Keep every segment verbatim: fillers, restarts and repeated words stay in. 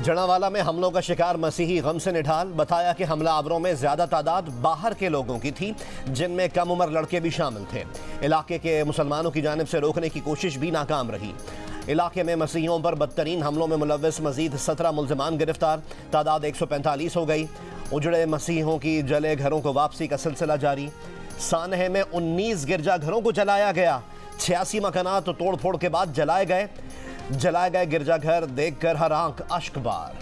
जड़ावाला में हमलों का शिकार मसीही गम से निढाल, बताया कि हमलावरों में ज्यादा तादाद बाहर के लोगों की थी, जिनमें कम उम्र लड़के भी शामिल थे। इलाके के मुसलमानों की जानिब से रोकने की कोशिश भी नाकाम रही। इलाके में मसीहियों पर बदतरीन हमलों में मुलव्वस मजीद सत्रह मुल्जिमान गिरफ्तार, तादाद एक सौ पैंतालीस हो गई। उजड़े मसीहों की जले घरों को वापसी का सिलसिला जारी। सानहे में उन्नीस गिरजा घरों को जलाया गया, छियासी मकानात तोड़ फोड़ के बाद जलाए गए। जलाए गए गिरजाघर देखकर हर आंख अश्कबार।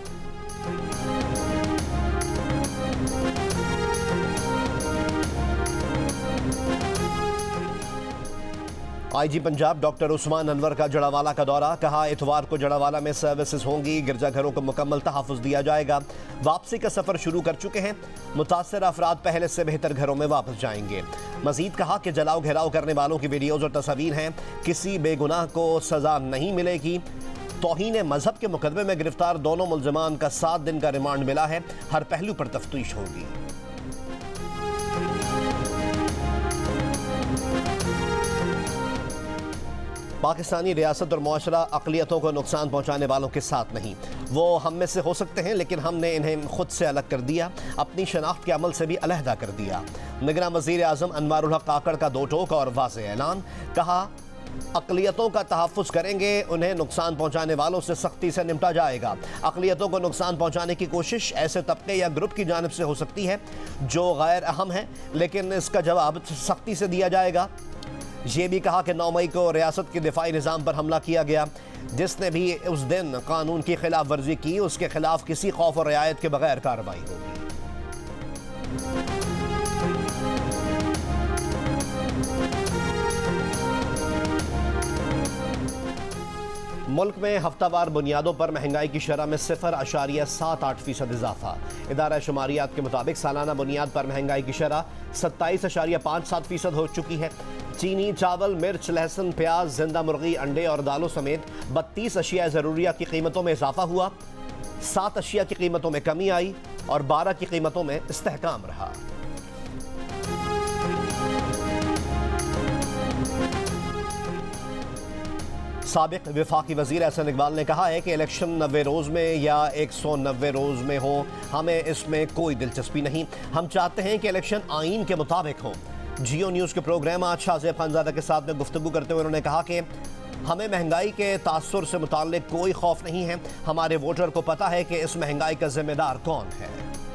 आईजी पंजाब डॉक्टर उस्मान अनवर का जड़ावाला का दौरा, कहा इतवार को जड़ावाला में सर्विसेज होंगी, गिरजाघरों को मुकम्मल तहफ़्फ़ुज़ दिया जाएगा। वापसी का सफ़र शुरू कर चुके हैं, मुतासर अफराद पहले से बेहतर घरों में वापस जाएंगे। मजीद कहा कि जलाओ घेराव करने वालों की वीडियोज़ और तस्वीर हैं, किसी बेगुनाह को सज़ा नहीं मिलेगी। तौहीन मजहब के मुकदमे में गिरफ्तार दोनों मुल्ज़िमान का सात दिन का रिमांड मिला है, हर पहलू पर तफ्तीश होगी। पाकिस्तानी रियासत और मुआशरा अक़लियतों को नुकसान पहुँचाने वालों के साथ नहीं। वो हम में से हो सकते हैं, लेकिन हमने इन्हें खुद से अलग कर दिया, अपनी शनाख्त के अमल से भी अलहदा कर दिया। निगरान वज़ीर आज़म अनवारुल हक काकड़ का दो टोक और वाज़ेह ऐलान, कहा अक़लियतों का तहफ़्फ़ुज़ करेंगे, उन्हें नुकसान पहुँचाने वालों से सख्ती से निपटा जाएगा। अक़लियतों को नुकसान पहुँचाने की कोशिश ऐसे तबके या ग्रुप की जानिब से हो सकती है जो गैर अहम है, लेकिन इसका जवाब सख्ती से दिया जाएगा। ये भी कहा कि नौ मई को रियासत के दिफाई निज़ाम पर हमला किया गया। जिसने भी उस दिन कानून की खिलाफ वर्जी की, उसके खिलाफ किसी खौफ और रियायत के बगैर कार्रवाई होगी। मुल्क में हफ्तावार बुनियादों पर महंगाई की शरह में सिफर अशारिया सात आठ फीसद इजाफा। इदारा शुमारियात के मुताबिक सालाना बुनियाद पर महंगाई की शरह सत्ताईस अशारिया पाँच सात फीसद हो चुकी है। चीनी, चावल, मिर्च, लहसुन, प्याज, जिंदा मुर्गी, अंडे और दालों समेत बत्तीस अशिया ज़रूरिया की कीमतों में इजाफा हुआ। सात अशिया की कीमतों में कमी आई और बारह की कीमतों में इस्तेहकाम रहा। साबिक वफाकी वज़ीर एहसन इकबाल ने कहा है कि इलेक्शन नब्बे रोज़ में या एक सौ नब्बे रोज़ में हो, हमें इसमें कोई दिलचस्पी नहीं। हम चाहते हैं कि इलेक्शन आईन के मुताबिक हो। जियो न्यूज़ के प्रोग्राम आज शाहज़ेब खानज़ादा के साथ में गुफ्तगू करते हुए उन्होंने कहा कि हमें महंगाई के तासुर से मुताल्लिक कोई खौफ नहीं है। हमारे वोटर को पता है कि इस महंगाई का जिम्मेदार कौन है।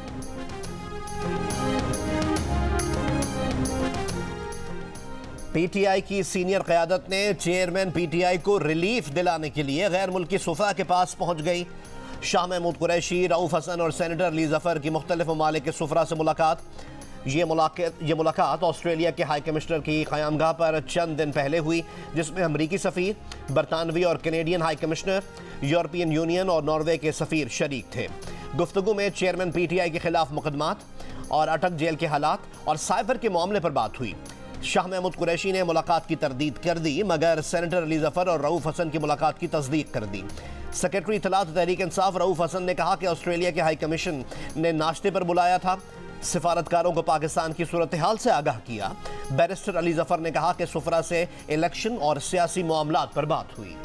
पीटीआई की सीनियर क़यादत ने चेयरमैन पीटीआई को रिलीफ दिलाने के लिए गैर मुल्की सुफ़ा के पास पहुंच गई। शाह महमूद कुरैशी, रऊफ़ हसन और सेनेटर अली ज़फ़र की मुख्तलिफ ममालिक के सुफ़रा से मुलाकात। ये मुलाकात ये मुलाकात ऑस्ट्रेलिया के हाई कमिश्नर की क़यामगाह पर चंद दिन पहले हुई, जिसमें अमरीकी सफ़ीर, बरतानवी और Canadian high commissioner, European Union और नॉर्वे के सफ़ीर शरीक थे। गुफ्तगू में चेयरमैन पीटीआई के खिलाफ मुकदमात और अटक जेल के हालात और साइबर के मामले पर बात हुई। शाह महमूद कुरैशी ने मुलाकात की तरदीद कर दी, मगर सेनेटर अली ज़फ़र और रऊफ़ हसन की मुलाकात की तस्दीक कर दी। सेक्रेटरी इत्तलात तहरीक इंसाफ रऊफ़ हसन ने कहा कि ऑस्ट्रेलिया के हाई कमीशन ने नाश्ते पर बुलाया था, सिफारतकारों को पाकिस्तान की सूरत हाल से आगाह किया। बैरिस्टर अली ज़फ़र ने कहा कि सुफरा से इलेक्शन और सियासी मामलात पर बात हुई।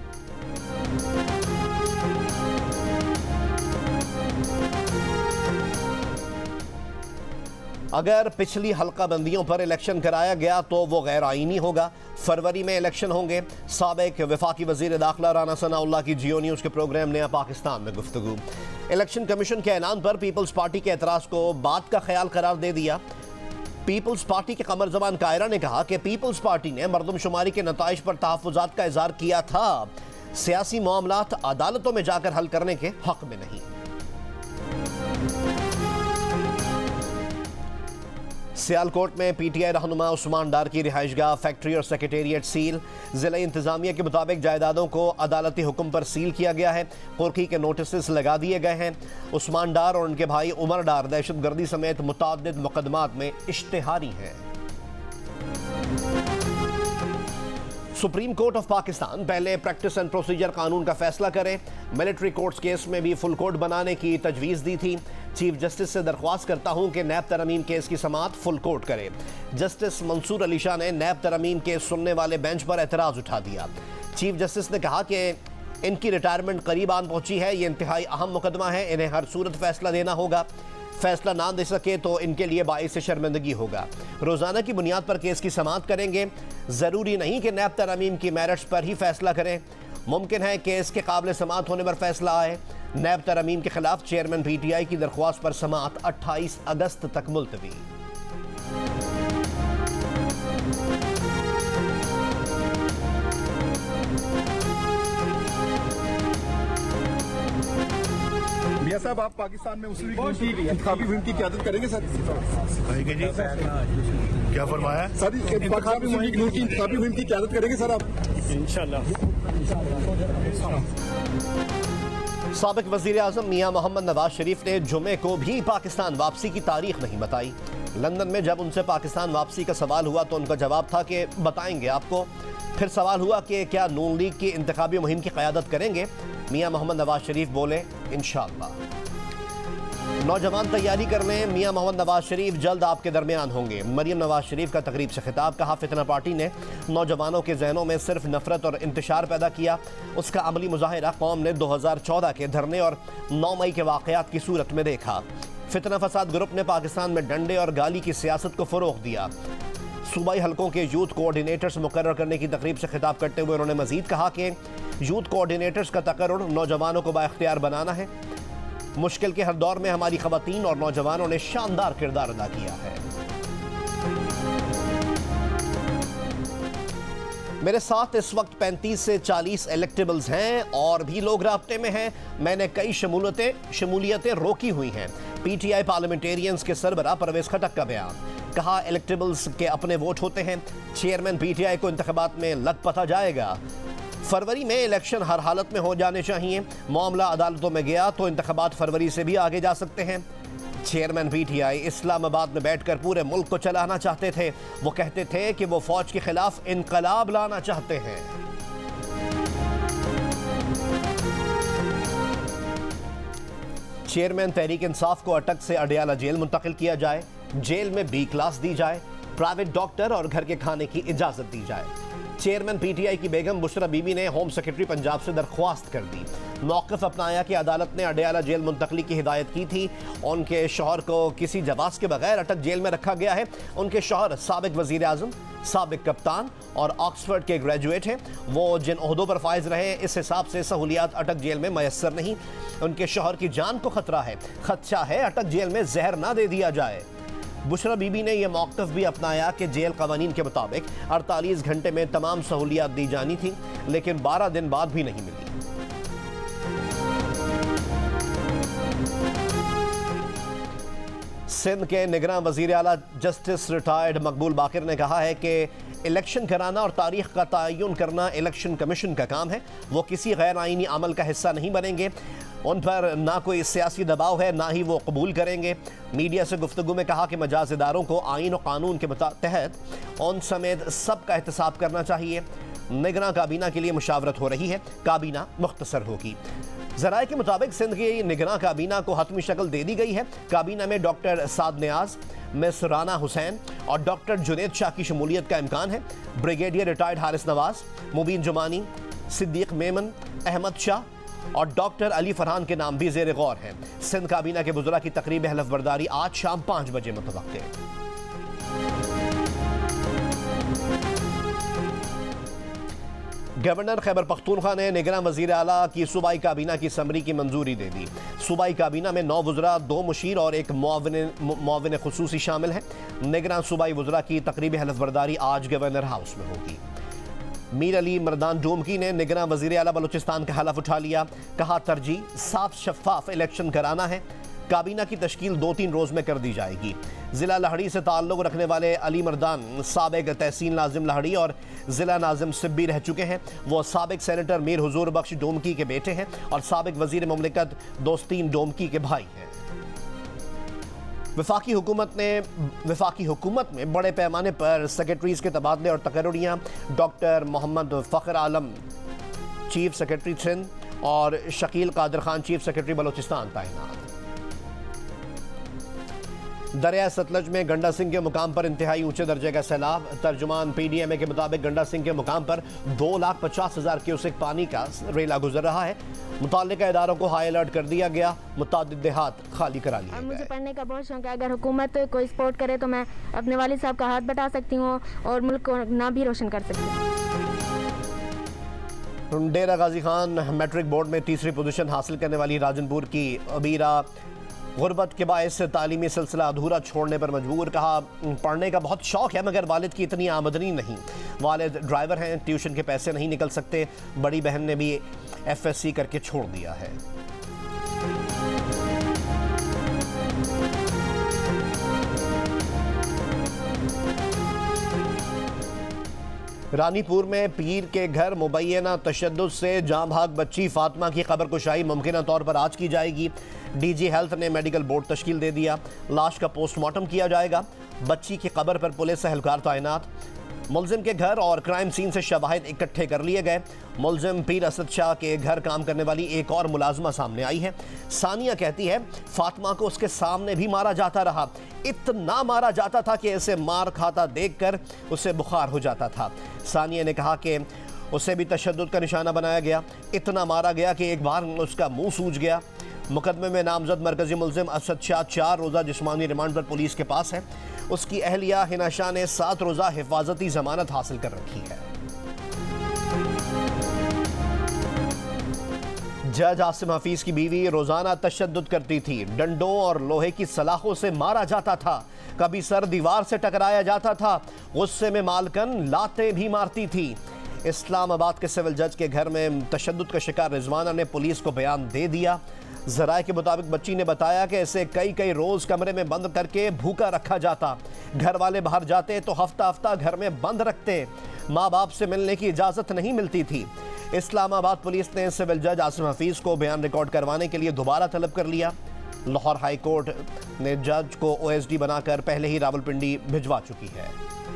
अगर पिछली हल्का बंदियों पर इलेक्शन कराया गया तो वो गैर आईनी होगा। फरवरी में इलेक्शन होंगे। साबिक वफाकी वज़ीर दाखिला राना सनाउल्लाह की जियो न्यूज़ के प्रोग्राम नया पाकिस्तान में गुफ्तगू। इलेक्शन कमीशन के ऐलान पर पीपल्स पार्टी के एतराज़ को बात का ख्याल करार दे दिया। पीपल्स पार्टी के कमर जमान कायरा ने कहा कि पीपल्स पार्टी ने मरदमशुमारी के नताइज पर तहफ़्फ़ुज़ात का इज़हार किया था, सियासी मामलात अदालतों में जाकर हल करने के हक में नहीं। सियालकोट में पीटीआई रहनुमा उस्मान डार की रिहाइशगाह, फैक्ट्री और सेक्रेटेरिएट सील। ज़िला इंतजामिया के मुताबिक जायदादों को अदालती हुक्म पर सील किया गया है। कुर्की के नोटिस लगा दिए गए हैं। उस्मान डार और उनके भाई उमर डार दहशतगर्दी समेत मुतअद्दिद मुकदमात में इश्तिहारी हैं। सुप्रीम कोर्ट ऑफ पाकिस्तान पहले प्रैक्टिस एंड प्रोसीजर कानून का फैसला करे। मिलिट्री कोर्ट्स केस में भी फुल कोर्ट बनाने की तजवीज़ दी थी। चीफ जस्टिस से दरख्वास्त करता हूं कि नैब तरमीम केस की समाअत फुल कोर्ट करे। जस्टिस मंसूर अली शाह ने नैब तरमीम केस सुनने वाले बेंच पर एतराज़ उठा दिया। चीफ जस्टिस ने कहा कि इनकी रिटायरमेंट करीब आन पहुंची है। ये इंतहाई अहम मुकदमा है, इन्हें हर सूरत फैसला देना होगा। फैसला ना दे सके तो इनके लिए बाइस शर्मिंदगी होगा। रोज़ाना की बुनियाद पर केस की समाअत करेंगे। ज़रूरी नहीं कि नैब तरमीम की मेरिट्स पर ही फैसला करें, मुमकिन है केस के काबिल समाअत होने पर फैसला आए। नैब तरमीम के खिलाफ चेयरमैन पी टी आई की दरख्वास्त पर समाअत अट्ठाईस अगस्त तक मुलतवी। मियां साहब, आप पाकिस्तान में मुस्लिम लीग की इंतखाबी मुहिम की क़यादत करेंगे सर? जी क्या फरमाया सर? पाकिस्तान मुस्लिम लीग की इंतखाबी मुहिम की क़यादत करेंगे सर आप? इंशाल्लाह। साबिक वज़ीर आज़म मियां मोहम्मद नवाज शरीफ ने जुमे को भी पाकिस्तान वापसी की तारीख नहीं बताई। लंदन में जब उनसे पाकिस्तान वापसी का सवाल हुआ तो उनका जवाब था कि बताएंगे आपको। फिर सवाल हुआ कि क्या नून लीग की इंतखाबी मुहिम की क़यादत करेंगे? मियां मोहम्मद नवाज शरीफ बोले इंशाअल्लाह। नौजवान तैयारी कर लें, मियां मोहम्मद नवाज शरीफ जल्द आपके दरमियान होंगे। मरियम नवाज शरीफ का तकरीब से खिताब। कहा, फितना पार्टी ने नौजवानों के जहनों में सिर्फ नफरत और इंतशार पैदा किया। उसका अमली मुजाहिरा कौम ने दो हज़ार चौदह के धरने और नौ मई के वाक़यात की सूरत में देखा। फितना फसाद ग्रुप ने पाकिस्तान में डंडे और गाली की सियासत को फ़रोग़ दिया। सूबाई हलकों के यूथ कोऑर्डिनेटर्स मुकर्रर करने की तकरीब से खिताब करते हुए उन्होंने मजीद कहा कि यूथ कोऑर्डिनेटर्स का तकर्रुर नौजवानों को बाइख्तियार बनाना है। मुश्किल के हर दौर में हमारी ख़वातीन और नौजवानों ने शानदार किरदार अदा किया है। मेरे साथ इस वक्त पैंतीस से चालीस इलेक्टेबल्स हैं और भी लोग राब्ते में हैं। मैंने कई शमूलियतें शमूलियतें रोकी हुई हैं। पी टी आई पार्लियामेंटेरियंस के सरबराह परवेज खटक का बयान। कहा, इलेक्टेबल्स के अपने वोट होते हैं। चेयरमैन पी टी आई को इंतखाबात में लग पता जाएगा। फरवरी में इलेक्शन हर हालत में हो जाने चाहिए। मामला अदालतों में गया तो इंतखाबात फरवरी से भी आगे जा सकते हैं। Chairman P T I Islamabad में बैठकर पूरे मुल्क को चलाना चाहते थे। वो कहते थे कि वो फौज के खिलाफ इनकलाब लाना चाहते हैं। चेयरमैन तहरीक इंसाफ को अटक से अडयाला जेल मुंतकिल किया जाए। जेल में बी क्लास दी जाए। प्राइवेट डॉक्टर और घर के खाने की इजाजत दी जाए। चेयरमैन पी टी आई की बेगम बुशरा बीबी ने होम सेक्रेटरी पंजाब से दरख्वास्त कर दी। मौक़िफ़ अपनाया कि अदालत ने अडयाला जेल मुंतकली की हिदायत की थी। उनके शौहर को किसी जवाज़ के बगैर अटक जेल में रखा गया है। उनके शौहर साबिक वज़ीर आज़म, साबिक कप्तान और ऑक्सफर्ड के ग्रेजुएट हैं। वो जिन ओहदों पर फाइज रहे, इस हिसाब से सहूलियात अटक जेल में मैसर नहीं। उनके शौहर की जान को खतरा है। खदशा है अटक जेल में जहर ना दे दिया जाए। बुशरा बीबी ने यह मौक़िफ़ भी अपनाया कि जेल कवानीन के मुताबिक अड़तालीस घंटे में तमाम सहूलियात दी जानी थी, लेकिन बारह दिन बाद भी नहीं मिली। सिंध के निगरान वज़ीर आला जस्टिस रिटायर्ड मकबूल बाकिर ने कहा है कि इलेक्शन कराना और तारीख का तयन करना इलेक्शन कमीशन का काम है। वो किसी गैर आइनी अमल का हिस्सा नहीं बनेंगे। उन पर ना कोई सियासी दबाव है, ना ही वो कबूल करेंगे। मीडिया से गुफ्तगू में कहा कि मजाज इदारों को आइन और कानून के तहत उन समेत सब का एहतसाब करना चाहिए। निगरान काबीना के लिए मुशावरत हो रही है। काबीना मुख्तसर होगी। ज़राए के मुताबिक सिंध की निगरान काबीना को हतमी शक्ल दे दी गई है। काबीना में डॉक्टर साद नियाज, मिस राना हुसैन और डॉक्टर जुनेद शाह की शमूलियत का इम्कान है। ब्रिगेडियर रिटायर्ड हारिस नवाज, मुबीन जुमानी, सिद्दीक मेमन, अहमद शाह और डॉक्टर अली फरहान के नाम भी ज़ेर गौर हैं। सिंध काबीना के बुज़ुर्ग की तकरीब हलफ बर्दारी आज शाम पाँच बजे मुतवक्किल है। गवर्नर खैबर पख्तूनख्वा ने निगरान वज़ीर आला की सूबाई काबीना की समरी की मंजूरी दे दी। सूबाई काबीना में नौ वज़रा, दो मुशीर और एक मुआविन खुसूसी शामिल हैं। निगरान सूबाई वज़रा की तकरीब हलफ बर्दारी आज गवर्नर हाउस में होगी। मीर अली मरदान डोमकी ने निगरान वज़ीर आला बलूचिस्तान का हलफ उठा लिया। कहा, तरजीह साफ शफाफ इलेक्शन कराना है। काबीना की तश्कील दो तीन रोज़ में कर दी जाएगी। ज़िला लहड़ी से ताल्लुक़ रखने वाले अली मरदान साबिक तहसील नाजिम लहड़ी और ज़िला नाजिम सिब्बी रह चुके हैं। वो साबिक सेनेटर मीर हुजूर बख्श डोमकी के बेटे हैं और साबिक वज़ीर मुमलिकत दोस्तीन डोमकी के भाई हैं। वफाकी हुकूमत ने वफाकी हुकूमत में बड़े पैमाने पर सेक्रेटरीज़ के तबादले और तकर्रुरियाँ। Doctor Mohammad Fakhr Alam chief secretary Sindh और शकील कादर खान चीफ सेक्रेटरी बलूचिस्तान तैनात। दरिया सतलज में गंडा सिंह के मुकाम पर इंतहाई ऊंचे दर्जे का सैलाब। तर्जुमान पीडीएमए के मुताबिक गंडा सिंह के मुकाम पर दो लाख पचास हजार क्यूसेक पानी का रेला गुजर रहा है। मुताल्लिका इदारों को हाई अलर्ट कर दिया गया। मुतादिद देहात खाली करा लिए। मुझे पढ़ने का बहुत शौक है। अगर हुकूमत कोई सपोर्ट करे तो मैं अपने वालिद साहब का हाथ बटा सकती हूँ और मुल्क को नाम भी रोशन कर सकती हूँ। डेरा गाजी खान मैट्रिक बोर्ड में तीसरी पोजीशन हासिल करने वाली राजनपुर की अबीरा गुर्बत के बायस तालीमी सिलसिला अधूरा छोड़ने पर मजबूर। कहा, पढ़ने का बहुत शौक है मगर वालिद की इतनी आमदनी नहीं। वालिद ड्राइवर हैं, ट्यूशन के पैसे नहीं निकल सकते। बड़ी बहन ने भी एफ एस सी करके छोड़ दिया है। रानीपुर में पीर के घर मुबैना तशद्दुद से जाँ भाग बच्ची फातिमा की खबर कुशाई मुमकिन तौर पर आज की जाएगी। डीजी हेल्थ ने मेडिकल बोर्ड तश्कील दे दिया। लाश का पोस्टमार्टम किया जाएगा। बच्ची की खबर पर पुलिस एहलकार तैनात। मुलजिम के घर और क्राइम सीन से शवाहिद इकट्ठे कर लिए गए। मुलजिम पीर असद शाह के घर काम करने वाली एक और मुलाजमा सामने आई है। सानिया कहती है, फातिमा को उसके सामने भी मारा जाता रहा। इतना मारा जाता था कि इसे मार खाता देखकर उसे बुखार हो जाता था। सानिया ने कहा कि उसे भी तशद्दुद का निशाना बनाया गया। इतना मारा गया कि एक बार उसका मुंह सूज गया। मुकदमे में नामजद मरकजी मुलजिम असद शाह चार रोज़ा जिस्मानी रिमांड पर पुलिस के पास है। उसकी अहलिया हिना शाह ने सात रोज़ा हिफाजती जमानत हासिल कर रखी है। जज आसिम हफीज की बीवी रोजाना तशद्दुद करती थी। डंडों और लोहे की सलाखों से मारा जाता था। कभी सर दीवार से टकराया जाता था। गुस्से में मालकन लातें भी मारती थी। इस्लामाबाद के सिविल जज के घर में तशद्दुद का शिकार रिजवाना ने पुलिस को बयान दे दिया। जराए के मुताबिक बच्ची ने बताया कि इसे कई कई रोज कमरे में बंद करके भूखा रखा जाता। घर वाले बाहर जाते तो हफ्ता हफ्ता घर में बंद रखते। माँ बाप से मिलने की इजाजत नहीं मिलती थी। इस्लामाबाद पुलिस ने सिविल जज आसिम हफीज को बयान रिकॉर्ड करवाने के लिए दोबारा तलब कर लिया। लाहौर हाई कोर्ट ने जज को ओ एस डी बनाकर पहले ही रावलपिंडी भिजवा चुकी है।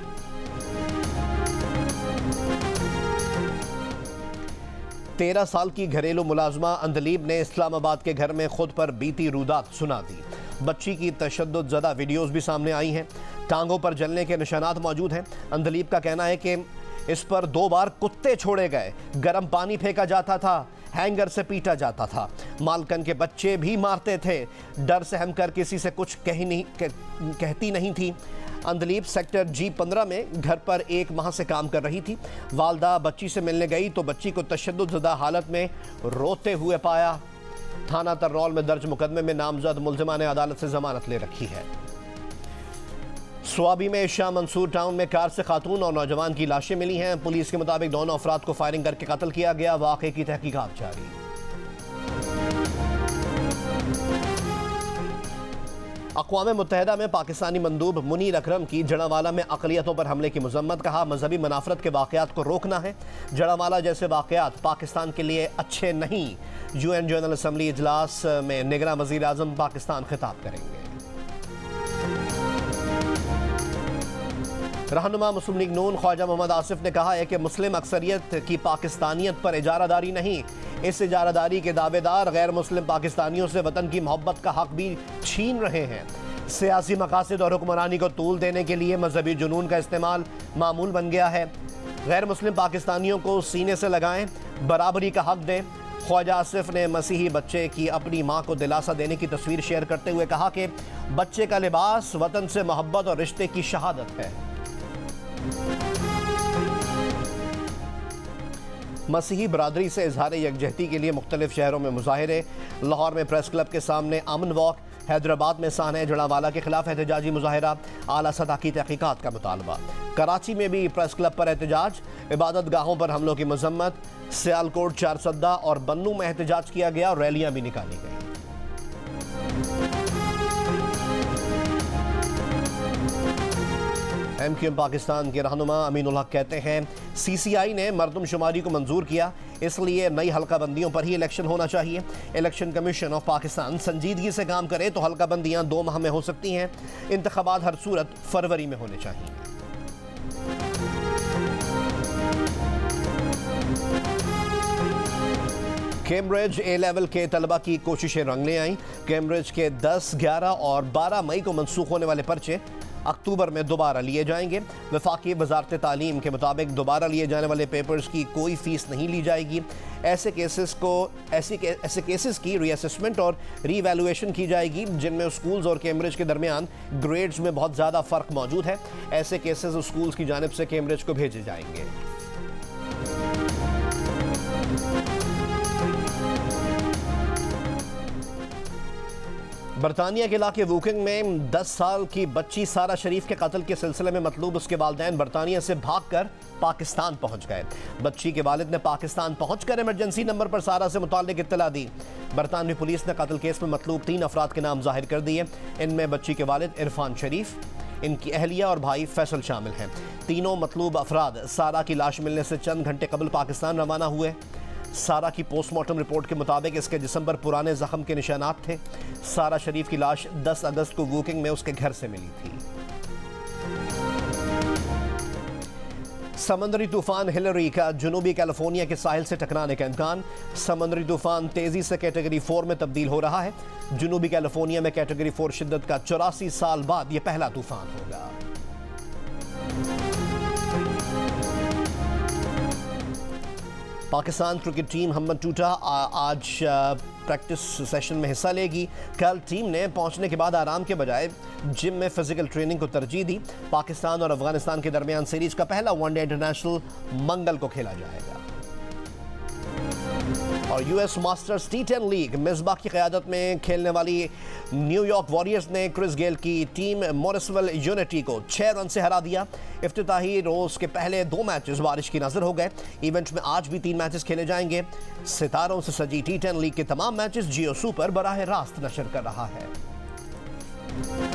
तेरह साल की घरेलू मुलाजमा अंदलीब ने इस्लामाबाद के घर में खुद पर बीती रुदात सुना दी। बच्ची की तशद्दुद ज़दा वीडियोस भी सामने आई हैं। टांगों पर जलने के निशानात मौजूद हैं। अंदलीब का कहना है कि इस पर दो बार कुत्ते छोड़े गए, गर्म पानी फेंका जाता था, हैंगर से पीटा जाता था। मालकन के बच्चे भी मारते थे। डर से हम कर किसी से कुछ कही नहीं कह, कहती नहीं थी। अंदलीब सेक्टर जी पंद्रह में घर पर एक माह से काम कर रही थी। वालदा बच्ची से मिलने गई तो बच्ची को तशद्दुदज़दा हालत में रोते हुए पाया। थाना तररौल में दर्ज मुकदमे में नामजद मुलजिमा ने अदालत से जमानत ले रखी है। स्वाबी में शाह मंसूर टाउन में कार से खातून और नौजवान की लाशें मिली हैं। पुलिस के मुताबिक दोनों अफराद को फायरिंग करके कत्ल किया गया। वाक़े की तहकीकात जारी। अक़वाम मुत्तहिदा में पाकिस्तानी मंदूब मुनीर अकरम की जड़ावाला में अक़लियतों पर हमले की मज़म्मत। कहा, मजहबी मुनाफरत के वाक़यात को रोकना है। जड़ावाला जैसे वाक़यात पाकिस्तान के लिए अच्छे नहीं। यू एन जनरल असम्बली इजलास में निगरान वज़ीर आज़म पाकिस्तान खिताब करेंगे। रहनुमा मुस्लिम लीग नून ख्वाजा मोहम्मद आसिफ ने कहा है कि मुस्लिम अक्सरियत की पाकिस्तानियत पर इजारादारी नहीं, इस इजारादारी के दावेदार गैर मुस्लिम पाकिस्तानियों से वतन की मोहब्बत का हक भी छीन रहे हैं। सियासी मकासद और हुक्मरानी को तूल देने के लिए मजहबी जुनून का इस्तेमाल मामूल बन गया है। गैर मुस्लिम पाकिस्तानियों को सीने से लगाएं, बराबरी का हक दें। ख्वाजा आसिफ ने मसीही बच्चे की अपनी माँ को दिलासा देने की तस्वीर शेयर करते हुए कहा कि बच्चे का लिबास वतन से मोहब्बत और रिश्ते की शहादत है। मसीही बरादरी से इजहार यकजहती के लिए मुख्तलिफ शहरों में मुजाहिरे। लाहौर में प्रेस क्लब के सामने अमन वॉक। हैदराबाद में साने जड़ावाला के खिलाफ एहतजाजी मुजाहिरा। आला सतह की तहकीकात का मुतालबा। कराची में भी प्रेस क्लब पर एहतजाज। इबादत गाहों पर हमलों की मजम्मत। सियालकोट, चारसद्दा और बन्नू में एहतजाज किया गया और रैलियां भी निकाली गई। एम क्यू एम पाकिस्तान के रहनुमा अमीनुल हक कहते हैं, सी सी आई ने मरदमशुमारी को मंजूर किया, इसलिए नई हल्का बंदियों पर ही इलेक्शन होना चाहिए। इलेक्शन कमीशन ऑफ पाकिस्तान संजीदगी से काम करे तो हल्का बंदियाँ दो माह में हो सकती हैं। इंतखाबात हर सूरत फरवरी में होने चाहिए। कैम्ब्रिज ए लेवल के तलबा की कोशिशें रंग ले आईं। कैम्ब्रिज के दस, ग्यारह और बारह मई को मनसूख होने वाले पर्चे अक्टूबर में दोबारा लिए जाएंगे। वफाकी वजारत तालीम के मुताबिक दोबारा लिए जाने वाले पेपर्स की कोई फीस नहीं ली जाएगी। ऐसे केसेस को ऐसे के, ऐसे केसेस की रीअसेसमेंट और रीवैल्यूएशन की जाएगी जिनमें स्कूल्स और कैम्ब्रिज के दरमियान ग्रेड्स में बहुत ज़्यादा फ़र्क मौजूद है। ऐसे केसेस स्कूल्स की जानिब से कैम्ब्रिज को भेजे जाएंगे। बरतानिया के इलाके वूकिंग में दस साल की बच्ची सारा शरीफ के कत्ल के सिलसिले में मतलूब उसके वालिदैन बरतानिया से भागकर पाकिस्तान पहुंच गए। बच्ची के वालिद ने पाकिस्तान पहुंचकर इमरजेंसी नंबर पर सारा से मुताल्लिक इत्तला दी। बरतानवी पुलिस ने कत्ल केस में मतलूब तीन अफराद के नाम जाहिर कर दिए। इनमें बच्ची के वालिद इरफान शरीफ, इनकी अहलिया और भाई फैसल शामिल हैं। तीनों मतलूब अफराद सारा की लाश मिलने से चंद घंटे कबल पाकिस्तान रवाना हुए। सारा की पोस्टमार्टम रिपोर्ट के मुताबिक इसके जिस्म पर पुराने जख्म के निशानात थे। सारा शरीफ की लाश दस अगस्त को वूकिंग में उसके घर से मिली थी। समंदरी तूफान हिलरी का जुनूबी कैलिफोर्निया के साहिल से टकराने का इम्कान। समंदरी तूफान तेजी से कैटेगरी फोर में तब्दील हो रहा है। जुनूबी कैलिफोर्निया में कैटेगरी फोर शिद्दत का चौरासी साल बाद यह पहला तूफान होगा। पाकिस्तान क्रिकेट टीम हमत टूटा आज प्रैक्टिस सेशन में हिस्सा लेगी। कल टीम ने पहुंचने के बाद आराम के बजाय जिम में फिजिकल ट्रेनिंग को तरजीह दी। पाकिस्तान और अफगानिस्तान के दरमियान सीरीज का पहला वनडे इंटरनेशनल मंगल को खेला जाएगा। और US masters T ten league Misbah की क़यादत में खेलने वाली न्यूयॉर्क वॉरियर्स ने क्रिस गेल की टीम मॉरिसविल यूनिटी को छह रन से हरा दिया। इफ्तिताही रोज के पहले दो मैचेस बारिश की नजर हो गए। इवेंट में आज भी तीन मैचेस खेले जाएंगे। सितारों से सजी टी टेन लीग के तमाम मैचेस जियो सुपर बराह रास्त नशर कर रहा है।